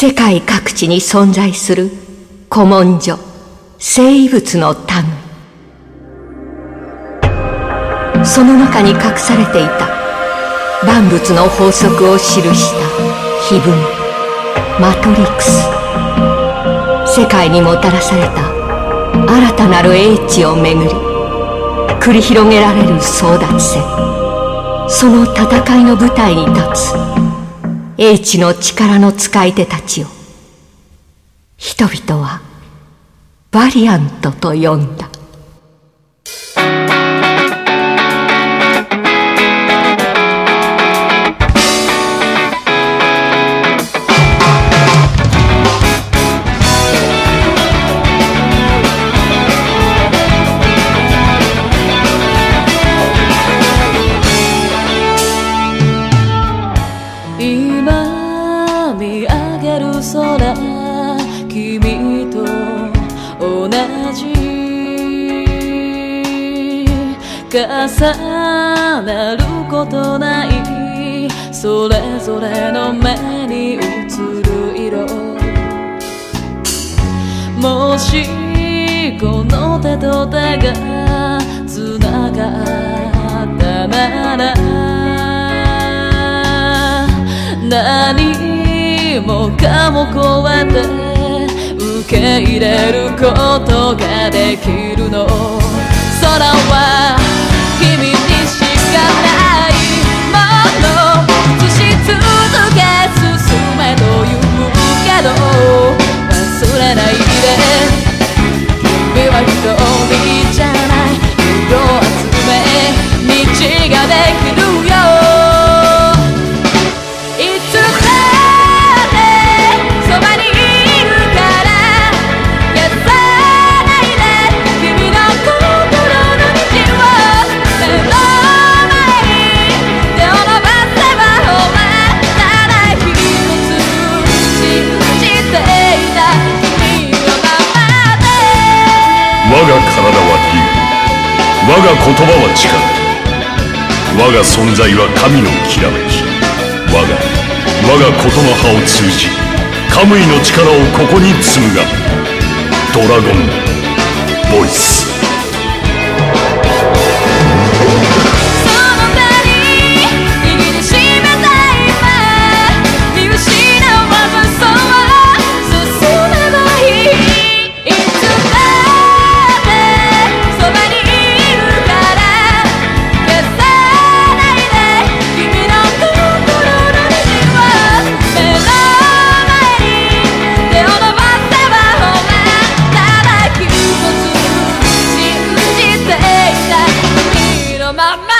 世界各地に存在する古文書、生物の類。その中に隠されていた万物の法則を記した碑文、マトリックス。世界にもたらされた新たなる英知をめぐり繰り広げられる争奪戦。その戦いの舞台に立つ英知の力の使い手たちを人々はバリアントと呼んだ。 今見上げる空、君と同じ重なることない、それぞれの目に映る色。もしこの手と手がつながったなら、何もかも超えて受け入れることができるの。空は君にしかないもの、映し続け進めと言うけど忘れないで、君は一人じゃない、色を集め道ができるよ。 我が体は竜、我が言葉は力、我が存在は神のきらめき。我がことの葉を通じカムイの力をここに紡がドラゴンボイス。 まま